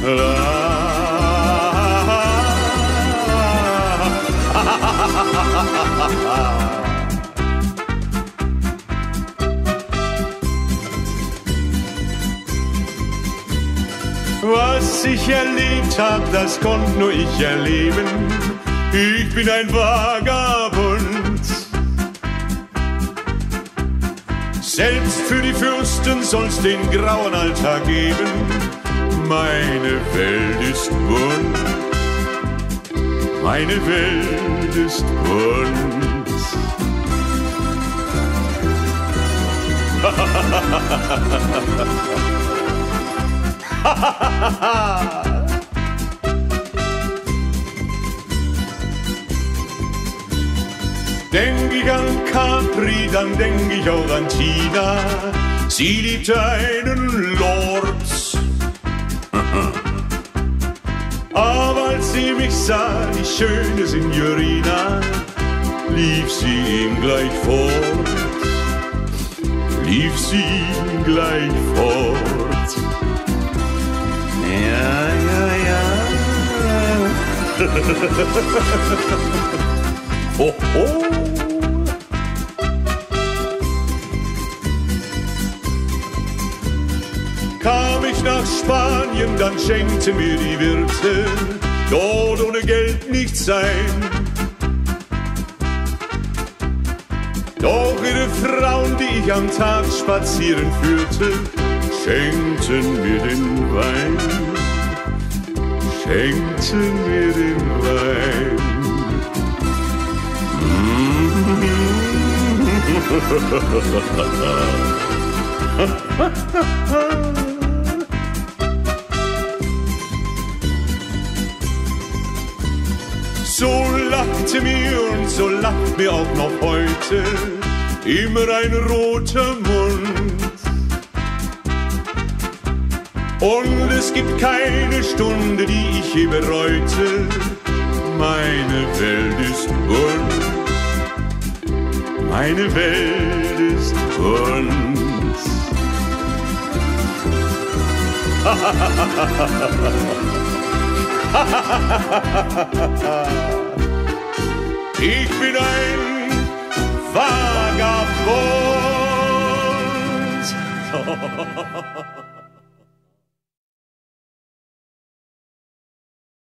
Was ich erlebt hab, das konnt nur ich erleben. Ich bin ein Vagabund. Selbst für die Fürsten soll's den grauen Alltag geben. Meine Welt ist bunt. Meine Welt ist bunt. Denk ich an Capri, dann denk ich auch an Tina. Sie liebt einen Lord. Aber als sie mich sah, die schöne Signorina, lief sie ihm gleich fort. Lief sie ihm gleich fort. Ja, ja, ja. Ho, ho. Kam ich nach Spanien, dann schenkte mir die Wirte dort ohne Geld nicht sein. Doch ihre Frauen, die ich am Tag spazieren führte, schenkten mir den Wein, schenkten mir den Wein. So lachte mir und so lacht mir auch noch heute immer ein roter Mund. Und es gibt keine Stunde, die ich je bereute. Meine Welt ist bunt. Meine Welt ist bunt. Ich bin ein Vagabund.